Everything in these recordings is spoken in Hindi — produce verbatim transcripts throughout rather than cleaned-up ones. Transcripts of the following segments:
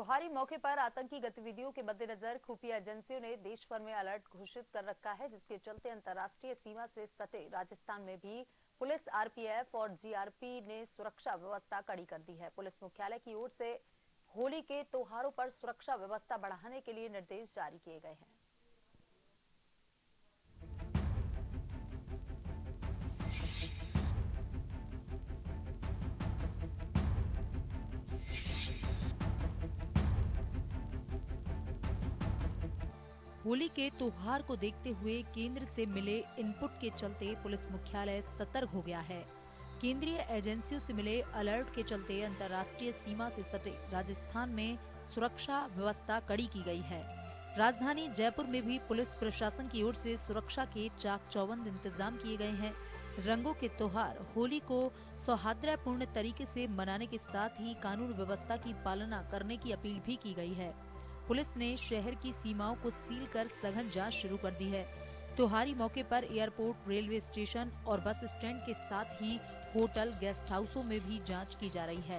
त्योहारी मौके पर आतंकी गतिविधियों के मद्देनजर खुफिया एजेंसियों ने देश भर में अलर्ट घोषित कर रखा है, जिसके चलते अंतर्राष्ट्रीय सीमा से सटे राजस्थान में भी पुलिस, आरपीएफ और जीआरपी ने सुरक्षा व्यवस्था कड़ी कर दी है। पुलिस मुख्यालय की ओर से होली के त्योहारों पर सुरक्षा व्यवस्था बढ़ाने के लिए निर्देश जारी किए गए हैं। होली के त्योहार को देखते हुए केंद्र से मिले इनपुट के चलते पुलिस मुख्यालय सतर्क हो गया है। केंद्रीय एजेंसियों से मिले अलर्ट के चलते अंतर्राष्ट्रीय सीमा से सटे राजस्थान में सुरक्षा व्यवस्था कड़ी की गई है। राजधानी जयपुर में भी पुलिस प्रशासन की ओर से सुरक्षा के चाक चौबंद इंतजाम किए गए हैं। रंगों के त्योहार होली को सौहार्दपूर्ण तरीके से मनाने के साथ ही कानून व्यवस्था की पालना करने की अपील भी की गई है। पुलिस ने शहर की सीमाओं को सील कर सघन जांच शुरू कर दी है। त्योहारी मौके पर एयरपोर्ट, रेलवे स्टेशन और बस स्टैंड के साथ ही होटल, गेस्ट हाउसों में भी जांच की जा रही है।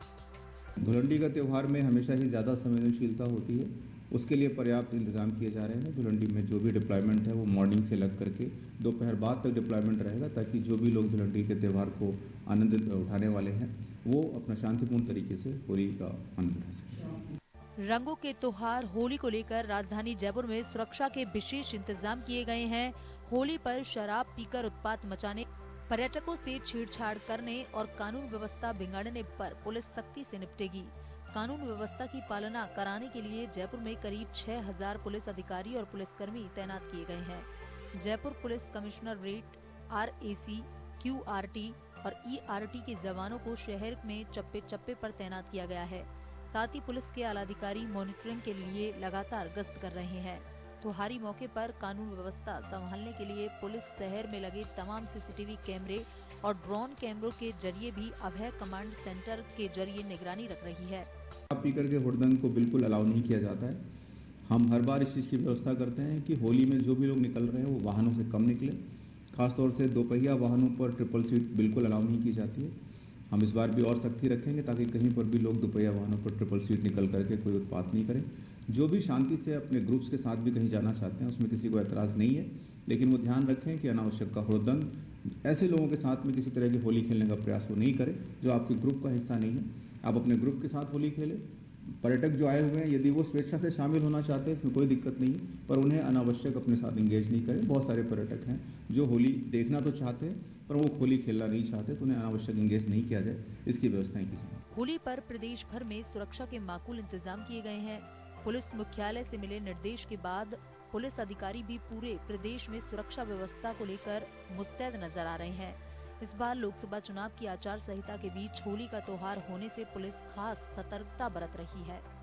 धुलंडी का त्योहार में हमेशा ही ज़्यादा संवेदनशीलता होती है, उसके लिए पर्याप्त इंतजाम किए जा रहे हैं। धुलंडी में जो भी डिप्लॉयमेंट है वो मॉर्निंग से लग करके दोपहर बाद तक डिप्लॉयमेंट रहेगा, ताकि जो भी लोग धुलंडी के त्यौहार को आनंद उठाने वाले हैं वो अपना शांतिपूर्ण तरीके से होली का आनंद उठा सकें। रंगों के त्योहार होली को लेकर राजधानी जयपुर में सुरक्षा के विशेष इंतजाम किए गए हैं। होली पर शराब पीकर उत्पात मचाने, पर्यटकों से छेड़छाड़ करने और कानून व्यवस्था बिगाड़ने पर पुलिस सख्ती से निपटेगी। कानून व्यवस्था की पालना कराने के लिए जयपुर में करीब छह हजार पुलिस अधिकारी और पुलिसकर्मी तैनात किए गए हैं। Jaipur police commissionerate, RAC, QRT और ईआरटी के जवानों को शहर में चप्पे चप्पे पर तैनात किया गया है। साथ ही पुलिस के आलाधिकारी मॉनिटरिंग के लिए लगातार गश्त कर रहे हैं। त्योहारी मौके पर कानून व्यवस्था संभालने के लिए पुलिस शहर में लगे तमाम सीसीटीवी कैमरे और ड्रोन कैमरों के जरिए भी अभय कमांड सेंटर के जरिए निगरानी रख रही है। शराब पीकर के हुड़दंग को बिल्कुल अलाउ नहीं किया जाता है। हम हर बार इस चीज़ की व्यवस्था करते हैं कि होली में जो भी लोग निकल रहे हैं वो वाहनों से कम निकले। खासतौर से दोपहिया वाहनों पर ट्रिपल सीट बिल्कुल अलाउ नहीं की जाती है। हम इस बार भी और सख्ती रखेंगे ताकि कहीं पर भी लोग दोपहिया वाहनों पर ट्रिपल सीट निकल करके कोई उत्पात नहीं करें। जो भी शांति से अपने ग्रुप्स के साथ भी कहीं जाना चाहते हैं उसमें किसी को ऐतराज़ नहीं है, लेकिन वो ध्यान रखें कि अनावश्यक का हुड़दंग ऐसे लोगों के साथ में किसी तरह की होली खेलने का प्रयास वो नहीं करें जो आपके ग्रुप का हिस्सा नहीं है। आप अपने ग्रुप के साथ होली खेलें। पर्यटक जो आए हुए हैं यदि वो स्वेच्छा से शामिल होना चाहते हैं इसमें कोई दिक्कत नहीं है, पर उन्हें अनावश्यक अपने साथ इंगेज नहीं करें। बहुत सारे पर्यटक हैं जो होली देखना तो चाहते हैं पर वो होली खेलना नहीं चाहते, तो उन्हें अनावश्यक इंगेज नहीं किया जाए, इसकी व्यवस्थाएं की जाए। होली पर प्रदेश भर में सुरक्षा के माकूल इंतजाम किए गए हैं। पुलिस मुख्यालय से मिले निर्देश के बाद पुलिस अधिकारी भी पूरे प्रदेश में सुरक्षा व्यवस्था को लेकर मुस्तैद नजर आ रहे हैं। इस बार लोकसभा चुनाव की आचार संहिता के बीच होली का त्योहार होने से पुलिस खास सतर्कता बरत रही है।